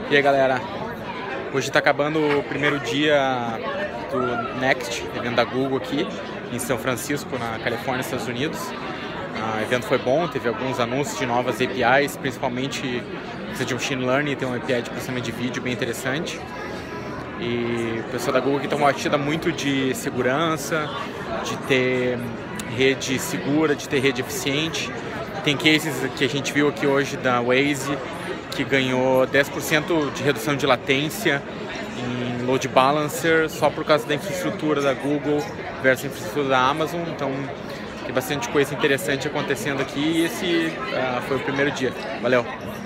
E aí galera, hoje está acabando o primeiro dia do Next, evento da Google aqui em São Francisco, na Califórnia, Estados Unidos. O evento foi bom, teve alguns anúncios de novas APIs, principalmente de Machine Learning, tem uma API de processamento de vídeo bem interessante. E o pessoal da Google aqui tomou atitude muito de segurança, de ter rede segura, de ter rede eficiente. Tem cases que a gente viu aqui hoje da Waze, que ganhou 10% de redução de latência em load balancer só por causa da infraestrutura da Google versus a infraestrutura da Amazon. Então tem bastante coisa interessante acontecendo aqui e esse foi o primeiro dia. Valeu!